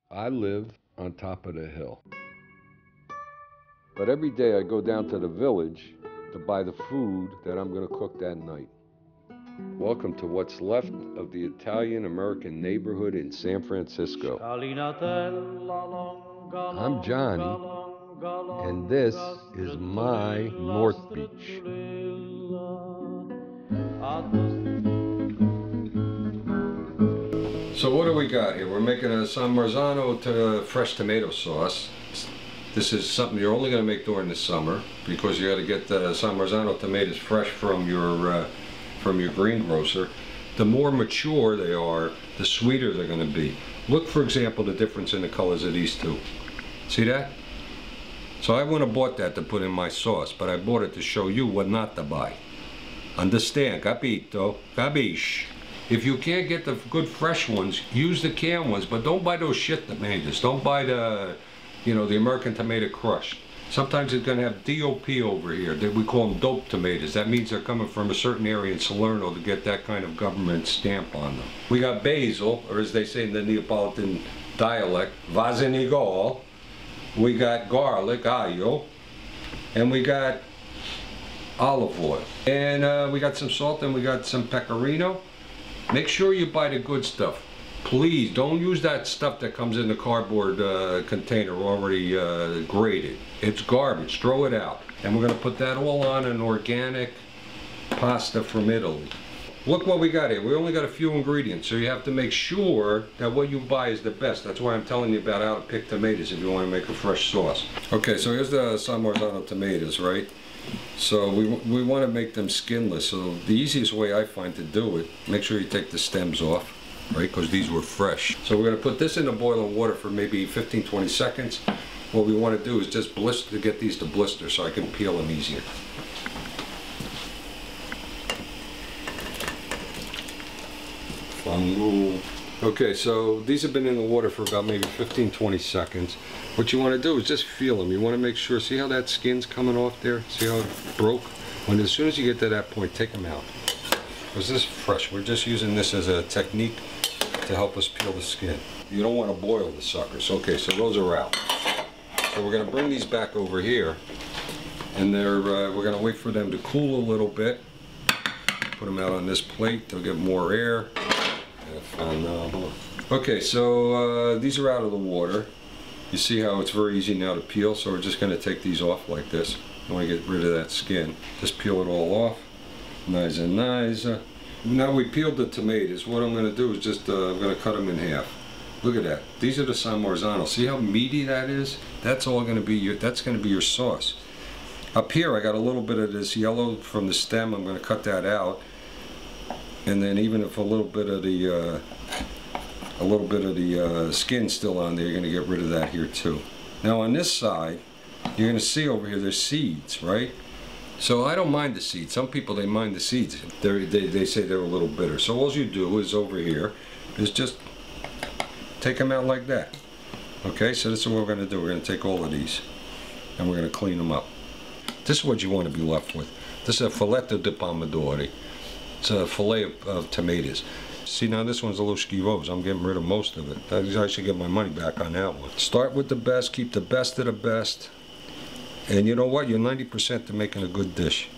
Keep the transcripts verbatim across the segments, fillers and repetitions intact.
I live on top of the hill. But every day I go down to the village to buy the food that I'm going to cook that night. Welcome to what's left of the Italian-American neighborhood in San Francisco. I'm Johnny, and this is my North Beach. So what do we got here? We're making a San Marzano to fresh tomato sauce. This is something you're only going to make during the summer because you got to get the San Marzano tomatoes fresh from your uh, from your greengrocer. The more mature they are, the sweeter they're going to be. Look, for example, the difference in the colors of these two. See that? So I wouldn't have bought that to put in my sauce, but I bought it to show you what not to buy. Understand? Capito? Capiche? If you can't get the good fresh ones, use the canned ones, but don't buy those shit tomatoes. Don't buy the, you know, the American tomato crushed. Sometimes it's going to have D O P over here. We call them dope tomatoes. That means they're coming from a certain area in Salerno to get that kind of government stamp on them. We got basil, or as they say in the Neapolitan dialect, vasinigol. We got garlic, aglio, and we got olive oil. And uh, we got some salt, and we got some pecorino. Make sure you buy the good stuff. Please don't use that stuff that comes in the cardboard uh, container already uh, grated. It's garbage. Throw it out. And we're going to put that all on an organic pasta from Italy. Look what we got here. We only got a few ingredients, so you have to make sure that what you buy is the best. That's why I'm telling you about how to pick tomatoes if you want to make a fresh sauce. Okay, so here's the San Marzano tomatoes, right? So we, we want to make them skinless. So the easiest way I find to do it, make sure you take the stems off, right? Because these were fresh. So we're going to put this in the boiling water for maybe fifteen to twenty seconds. What we want to do is just blister, to get these to blister so I can peel them easier. Okay, so these have been in the water for about maybe fifteen to twenty seconds. What you want to do is just feel them. You want to make sure, see how that skin's coming off there? See how it broke? When as soon as you get to that point, take them out. Because this is fresh. We're just using this as a technique to help us peel the skin. You don't want to boil the suckers. Okay, so those are out. So we're going to bring these back over here, and they're uh, we're going to wait for them to cool a little bit. Put them out on this plate. They'll get more air. Okay, so uh, these are out of the water. You see how it's very easy now to peel, so we're just going to take these off like this. You want to get rid of that skin. Just peel it all off. Nice and nice. Now we peeled the tomatoes. What I'm going to do is just, uh, I'm going to cut them in half. Look at that. These are the San Marzano. See how meaty that is? That's all going to be your, that's going to be your sauce. Up here I got a little bit of this yellow from the stem. I'm going to cut that out. And then even if a little bit of the uh, a little bit of the uh, skin still on there, you're going to get rid of that here too. Now on this side, you're going to see over here there's seeds, right? So I don't mind the seeds. Some people, they mind the seeds. They're, they they say they're a little bitter. So all you do is over here is just take them out like that. Okay, so this is what we're going to do. We're going to take all of these and we're going to clean them up. This is what you want to be left with. This is a filetto di pomodori. It's a fillet of, of tomatoes. See, now this one's a little schivose. I'm getting rid of most of it. I should get my money back on that one. Start with the best, keep the best of the best. And you know what? You're ninety percent to making a good dish.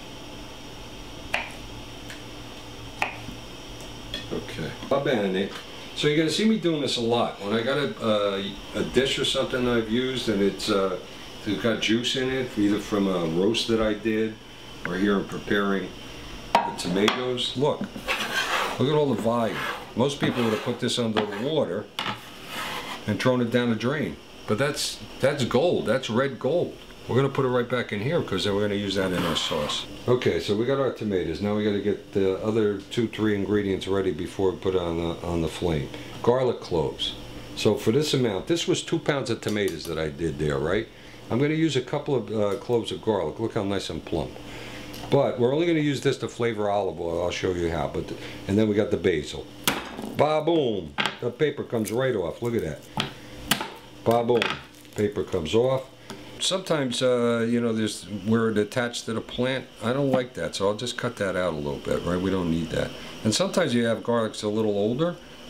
Okay. Va bene. So you're going to see me doing this a lot. When I got a, uh, a dish or something I've used and it's, uh, it's got juice in it, either from a roast that I did or here I'm preparing the tomatoes. Look, look at all the volume. Most people would have put this under the water and thrown it down the drain. But that's that's gold. That's red gold. We're going to put it right back in here because then we're going to use that in our sauce. Okay, so we got our tomatoes. Now we got to get the other two, three ingredients ready before we put it on the on the flame. Garlic cloves. So for this amount, this was two pounds of tomatoes that I did there, right? I'm going to use a couple of uh, cloves of garlic. Look how nice and plump. But we're only going to use this to flavor olive oil. I'll show you how. But the, and then we got the basil. Ba-boom! The paper comes right off. Look at that. Ba-boom! Paper comes off. Sometimes, uh, you know, there's where it attached to the plant. I don't like that, so I'll just cut that out a little bit, right? We don't need that. And sometimes you have garlic that's a little older,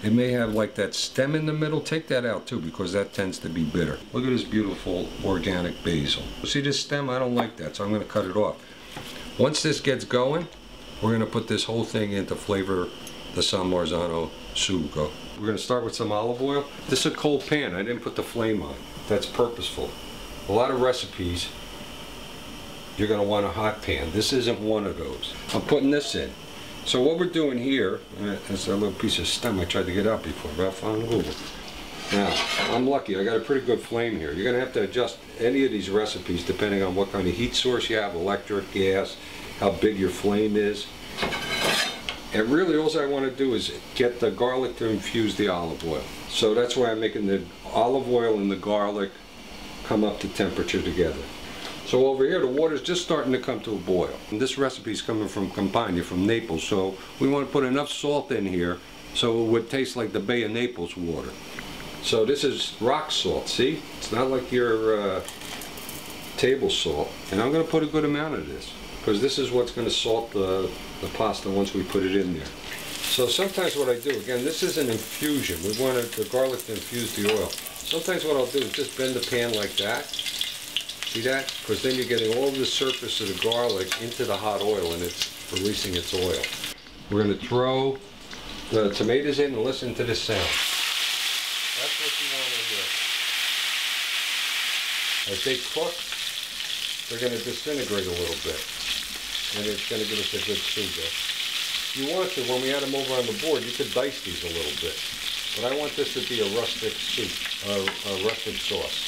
It may have like that stem in the middle. Take that out too, because that tends to be bitter. Look at this beautiful organic basil. See this stem? I don't like that, so I'm going to cut it off. Once this gets going, we're going to put this whole thing in to flavor the San Marzano sugo. We're going to start with some olive oil. This is a cold pan. I didn't put the flame on. That's purposeful. A lot of recipes, you're going to want a hot pan. This isn't one of those. I'm putting this in. So what we're doing here, is a little piece of stem I tried to get out before, but I found Google. Now, I'm lucky, I got a pretty good flame here. You're gonna have to adjust any of these recipes depending on what kind of heat source you have, electric, gas, how big your flame is. And really all I wanna do is get the garlic to infuse the olive oil. So that's why I'm making the olive oil and the garlic come up to temperature together. So over here, the water's just starting to come to a boil. And this recipe is coming from Campania, from Naples, so we want to put enough salt in here so it would taste like the Bay of Naples water. So this is rock salt, see? It's not like your uh, table salt. And I'm going to put a good amount of this, because this is what's going to salt the, the pasta once we put it in there. So sometimes what I do, again, this is an infusion. We want the garlic to infuse the oil. Sometimes what I'll do is just bend the pan like that. See that? Because then you're getting all the surface of the garlic into the hot oil and it's releasing its oil. We're going to throw the tomatoes in and listen to this sound. That's what you want to hear. As they cook, they're going to disintegrate a little bit. And it's going to give us a good sugo. You want to, when we add them over on the board, you could dice these a little bit. But I want this to be a rustic soup, a, a rustic sauce.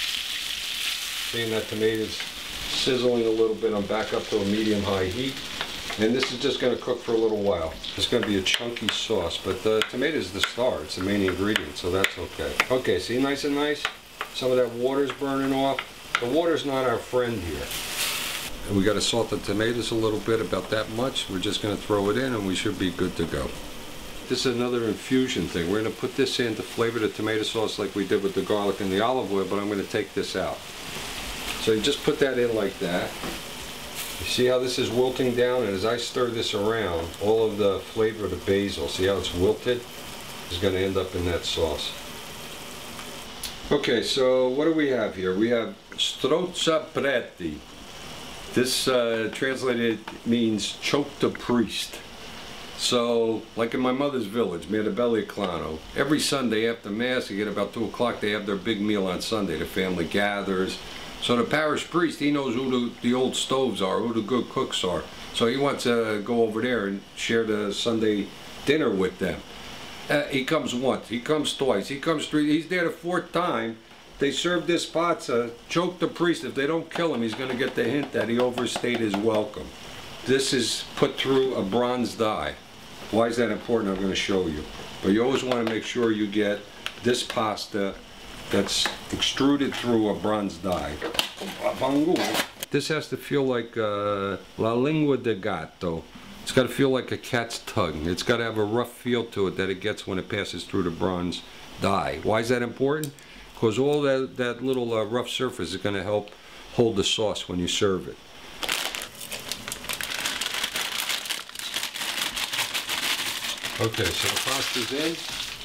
Seeing that tomatoes sizzling a little bit, I'm back up to a medium-high heat. And this is just going to cook for a little while. It's going to be a chunky sauce, but the tomato is the star. It's the main ingredient, so that's okay. Okay, see, nice and nice? Some of that water's burning off. The water's not our friend here. And we got to salt the tomatoes a little bit, about that much. We're just going to throw it in and we should be good to go. This is another infusion thing. We're going to put this in to flavor the tomato sauce like we did with the garlic and the olive oil, but I'm going to take this out. So you just put that in like that. You see how this is wilting down, and as I stir this around, all of the flavor of the basil, see how it's wilted, is going to end up in that sauce. Okay, so what do we have here? We have strozzapreti. This uh, translated means choke the priest. So, like in my mother's village, Mirabella Eclano, every Sunday after Mass, you get about two o'clock, they have their big meal on Sunday. The family gathers. So the parish priest, he knows who the, the old stoves are, who the good cooks are. So he wants to go over there and share the Sunday dinner with them. Uh, he comes once, he comes twice, he comes three, he's there the fourth time. They serve this pazza, choke the priest. If they don't kill him, he's going to get the hint that he overstayed his welcome. This is put through a bronze die. Why is that important? I'm going to show you. But you always want to make sure you get this pasta that's extruded through a bronze die. This has to feel like uh, la lingua de gatto. It's got to feel like a cat's tongue. It's got to have a rough feel to it that it gets when it passes through the bronze die. Why is that important? Because all that, that little uh, rough surface is going to help hold the sauce when you serve it. Okay, so the pasta's in.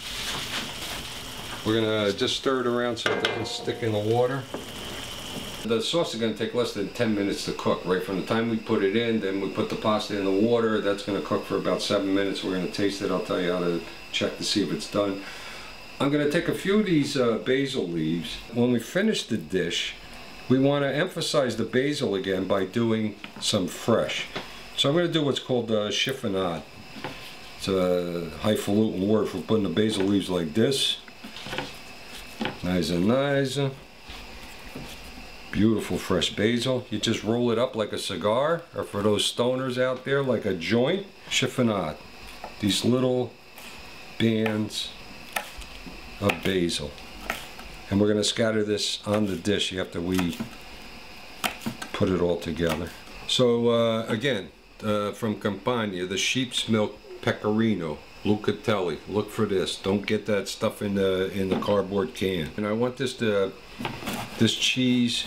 We're going to just stir it around so it doesn't stick in the water. The sauce is going to take less than ten minutes to cook. Right from the time we put it in, then we put the pasta in the water. That's going to cook for about seven minutes. We're going to taste it. I'll tell you how to check to see if it's done. I'm going to take a few of these uh, basil leaves. When we finish the dish, we want to emphasize the basil again by doing some fresh. So I'm going to do what's called uh, chiffonade. It's a highfalutin word for putting the basil leaves like this. Nice and nice. Beautiful fresh basil. You just roll it up like a cigar, or for those stoners out there, like a joint. Chiffonade. These little bands of basil. And we're going to scatter this on the dish after we put it all together. So uh, again, uh, from Campania, the sheep's milk pecorino, Lucatelli. Look for this. Don't get that stuff in the in the cardboard can. And I want this to this cheese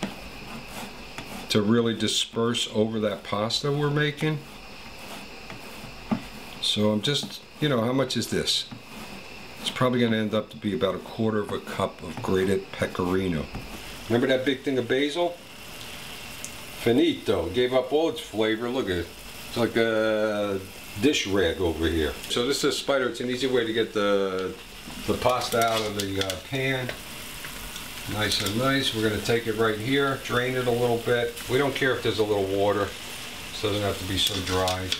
to really disperse over that pasta we're making. So I'm just, you know, how much is this? It's probably going to end up to be about a quarter of a cup of grated pecorino. Remember that big thing of basil? Finito. Gave up all its flavor. Look at it. It's like a dish rag over here. So this is a spider. It's an easy way to get the, the pasta out of the uh, pan. Nice and nice. We're going to take it right here, drain it a little bit. We don't care if there's a little water. It doesn't have to be so dry.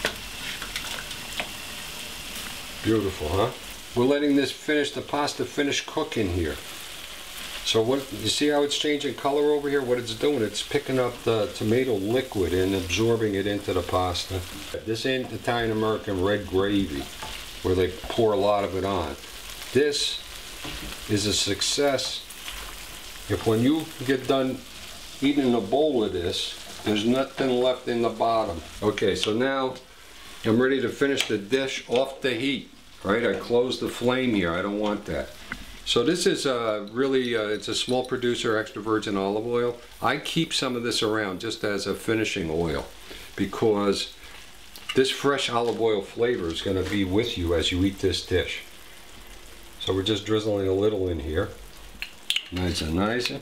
Beautiful, huh? We're letting this finish, the pasta finish cooking here. So what, you see how it's changing color over here? What it's doing, it's picking up the tomato liquid and absorbing it into the pasta. This ain't Italian American red gravy, where they pour a lot of it on. This is a success if when you get done eating a bowl of this, there's nothing left in the bottom. Okay, so now I'm ready to finish the dish off the heat. Right, I closed the flame here. I don't want that. So this is uh, really, uh, it's a small producer, extra virgin olive oil. I keep some of this around just as a finishing oil because this fresh olive oil flavor is going to be with you as you eat this dish. So we're just drizzling a little in here. Nice and nice.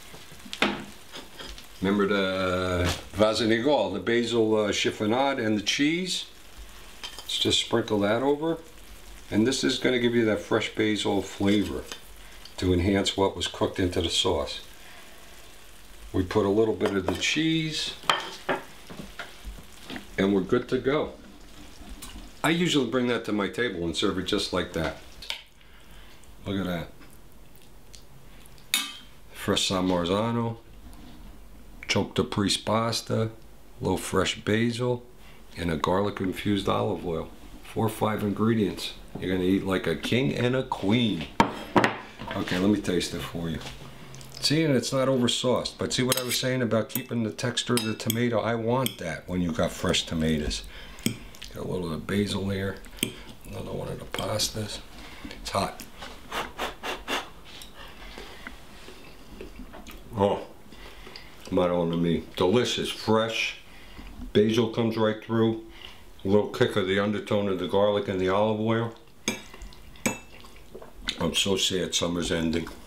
Remember the vasinigol, the basil uh, chiffonade and the cheese. Let's just sprinkle that over. And this is going to give you that fresh basil flavor to enhance what was cooked into the sauce. We put a little bit of the cheese and we're good to go. I usually bring that to my table and serve it just like that. Look at that. Fresh San Marzano, strozzapreti pasta, a little fresh basil, and a garlic infused olive oil. Four or five ingredients. You're gonna eat like a king and a queen. Okay, let me taste it for you. See, and it's not over sauced, but see what I was saying about keeping the texture of the tomato? I want that when you got fresh tomatoes. Got a little of the basil here. Another one of the pastas. It's hot. Oh, not on to me. Delicious, fresh. Basil comes right through. A little kick of the undertone of the garlic and the olive oil. I'm so sad summer's ending.